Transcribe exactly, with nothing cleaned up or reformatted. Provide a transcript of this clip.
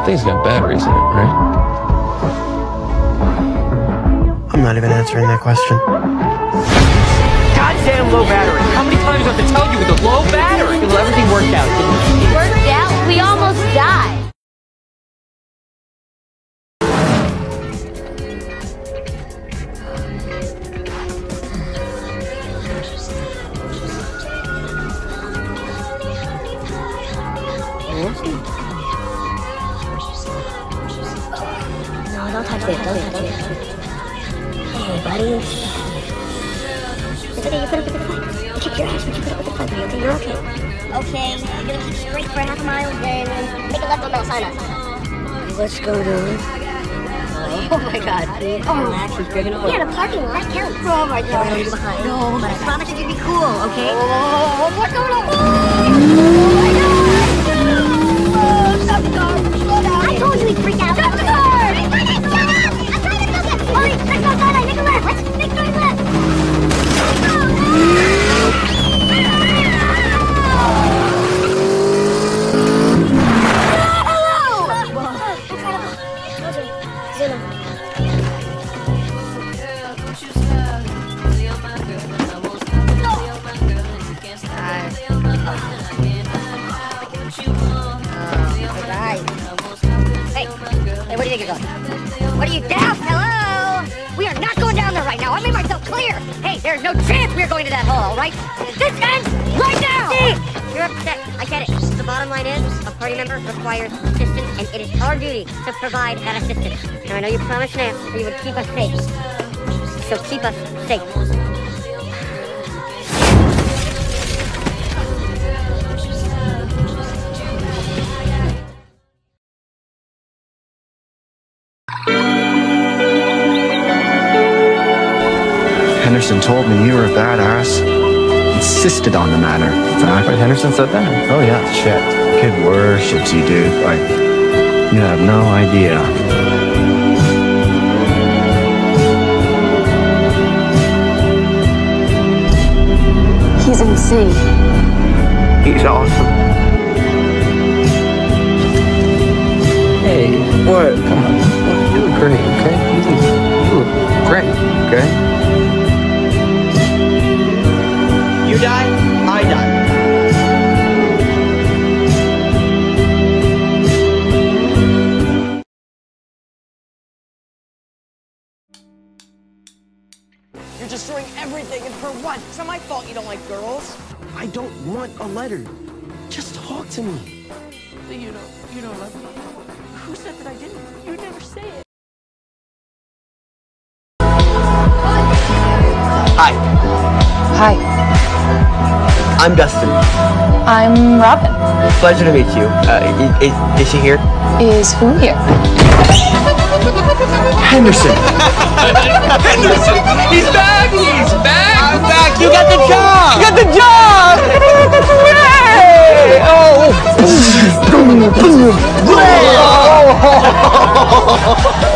thing's got batteries in it, right? I'm not even answering that question. Goddamn low battery. How many times do I have to tell you with a low battery? Well, everything worked out, didn't it? Worked out? We almost died. No, don't touch it. Don't touch it. Hey, buddy. It's okay. You put up with the fight. You kick your ass, but you put up with the fight. Okay, you're okay. Okay, you're gonna keep straight for half a mile, then make a left on Melisana. Let's go, dude. Oh my God, dude. Oh, relax. He's big enough. Yeah, the parking lot counts. Oh my God. No, behind. No, but I promise you, you'll be cool. Okay. Oh, what's going on? Oh my God. Stop the car! Slow down! I told you he'd freak out! Stop the car! Shut up! I'm trying to focus! Hurry! Let's go outside! Make a left! Let's make a left! Let's go! Hello! Whoa! Incredible! Zoom in. Hey, where do you think you're going? What are you down? Hello? We are not going down there right now. I made myself clear. Hey, there's no chance we are going to that hole, all right? This ends right now! Steve! You're upset. I get it. The bottom line is, a party member requires assistance, and it is our duty to provide that assistance. Now, I know you promised now that you would keep us safe. So keep us safe. Henderson told me you were a badass. Insisted on the matter. In fact, Wait, Henderson said that? oh yeah, shit. Kid worships you, dude. Like, you have no idea. He's insane. He's awesome. Hey, What? come on. You look great, okay? You look, you look great, okay? You die, I die. You're destroying everything, and for what? It's not my fault you don't like girls. I don't want a letter. Just talk to me. You don't, you don't love me. Who said that I didn't? You would never say it. Hi, Hi, I'm Dustin. I'm Robin. Pleasure to meet you. Uh, is, is she here? Is who here? Henderson. Henderson! He's back! He's back! I'm back! You got the job! You got the job! Yay! Oh!